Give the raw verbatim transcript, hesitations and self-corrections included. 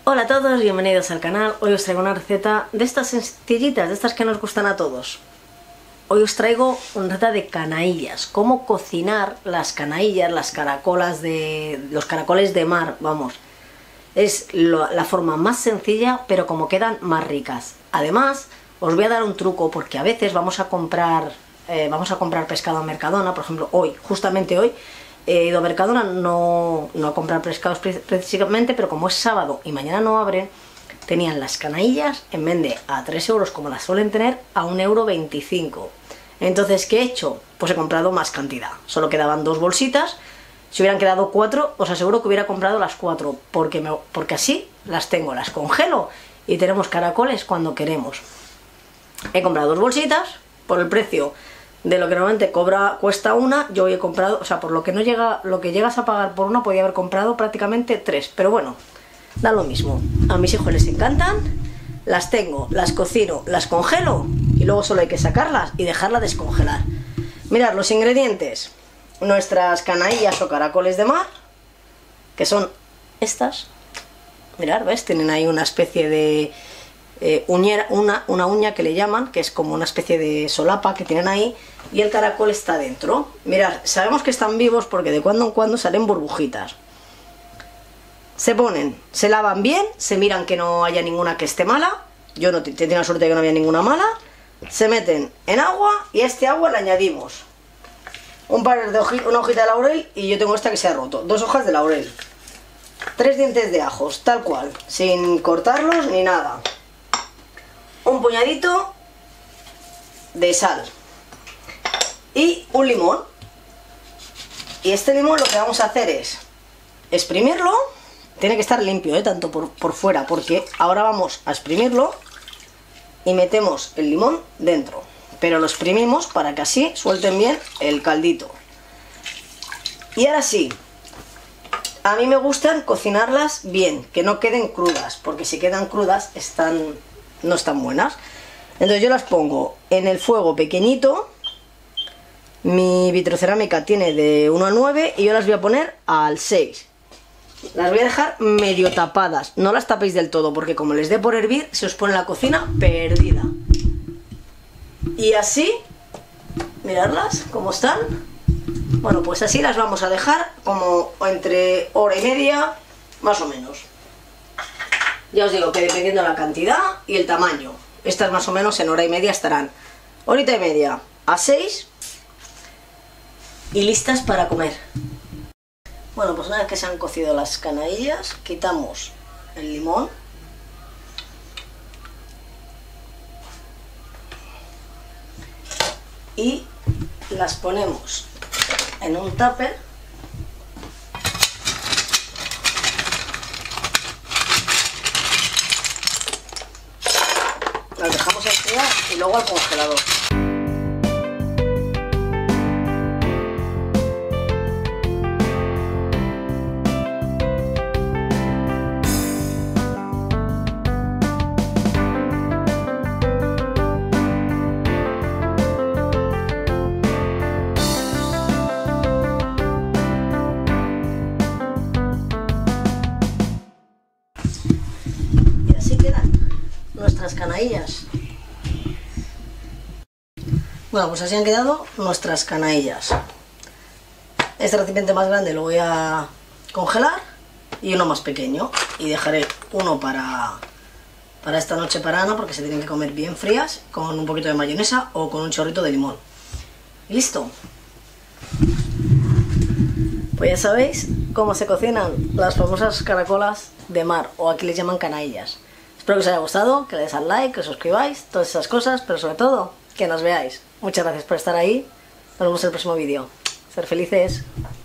Hola a todos, bienvenidos al canal. Hoy os traigo una receta de estas sencillitas, de estas que nos gustan a todos. Hoy os traigo una receta de canaillas, cómo cocinar las canaillas, las caracolas de... los caracoles de mar, vamos. Es lo, la forma más sencilla, pero como quedan más ricas. Además, os voy a dar un truco, porque a veces vamos a comprar, eh, vamos a comprar pescado a Mercadona, por ejemplo hoy, justamente hoy, he ido a Mercadona no, no a comprar pescados precisamente, pero como es sábado y mañana no abren, tenían las canaillas, en vez de a tres euros como las suelen tener, a un euro veinticinco. Entonces, ¿qué he hecho? Pues he comprado más cantidad. Solo quedaban dos bolsitas. Si hubieran quedado cuatro, os aseguro que hubiera comprado las cuatro, porque, me, porque así las tengo, las congelo y tenemos caracoles cuando queremos. He comprado dos bolsitas por el precio de lo que normalmente cobra, cuesta una. Yo he comprado, o sea, por lo que no llega, lo que llegas a pagar por una, podía haber comprado prácticamente tres, pero bueno, da lo mismo. A mis hijos les encantan, las tengo, las cocino, las congelo y luego solo hay que sacarlas y dejarlas descongelar. Mirad los ingredientes: nuestras canaillas o caracoles de mar, que son estas. Mirad, ¿ves? Tienen ahí una especie de eh, uñera, una, una uña que le llaman, que es como una especie de solapa que tienen ahí, y el caracol está dentro. Mirad, sabemos que están vivos porque de cuando en cuando salen burbujitas. Se ponen, se lavan bien, se miran que no haya ninguna que esté mala. Yo no tenía la suerte de que no había ninguna mala. Se meten en agua y a este agua le añadimos un par de hoji, una hojita de laurel, y yo tengo esta que se ha roto, dos hojas de laurel, tres dientes de ajos, tal cual, sin cortarlos ni nada, un puñadito de sal y un limón. Y este limón lo que vamos a hacer es exprimirlo. Tiene que estar limpio, ¿eh? Tanto por, por fuera, porque ahora vamos a exprimirlo y metemos el limón dentro, pero lo exprimimos para que así suelten bien el caldito. Y ahora sí, a mí me gustan cocinarlas bien, que no queden crudas, porque si quedan crudas están, no están buenas. Entonces yo las pongo en el fuego pequeñito. Mi vitrocerámica tiene de uno a nueve y yo las voy a poner al seis. Las voy a dejar medio tapadas, no las tapéis del todo, porque como les dé por hervir, se os pone la cocina perdida. Y así, miradlas cómo están. Bueno, pues así las vamos a dejar como entre hora y media, más o menos. Ya os digo que dependiendo de la cantidad y el tamaño, estas más o menos en hora y media estarán. Horita y media a seis y listas para comer. Bueno, pues una vez que se han cocido las canaillas, quitamos el limón. Y las ponemos en un tupper. Las dejamos enfriar y luego al congelador. Nuestras canaillas. Bueno, pues así han quedado nuestras canaillas. Este recipiente más grande lo voy a congelar y uno más pequeño, y dejaré uno para para esta noche para Ana, porque se tienen que comer bien frías, con un poquito de mayonesa o con un chorrito de limón. ¿Listo? Pues ya sabéis cómo se cocinan las famosas caracolas de mar, o aquí les llaman canaillas. Espero que os haya gustado, que le deis al like, que os suscribáis, todas esas cosas, pero sobre todo, que nos veáis. Muchas gracias por estar ahí. Nos vemos en el próximo vídeo. Ser felices.